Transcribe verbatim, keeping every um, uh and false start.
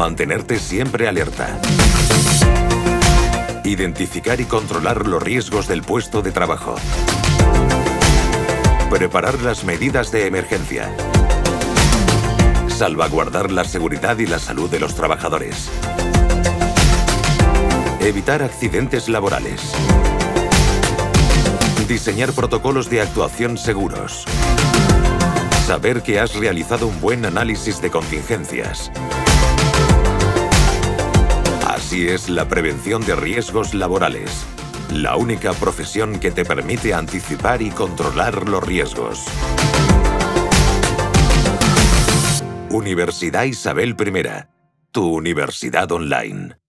Mantenerte siempre alerta. Identificar y controlar los riesgos del puesto de trabajo. Preparar las medidas de emergencia. Salvaguardar la seguridad y la salud de los trabajadores. Evitar accidentes laborales. Diseñar protocolos de actuación seguros. Saber que has realizado un buen análisis de contingencias. Así es la prevención de riesgos laborales. La única profesión que te permite anticipar y controlar los riesgos. Universidad Isabel primera, tu universidad online.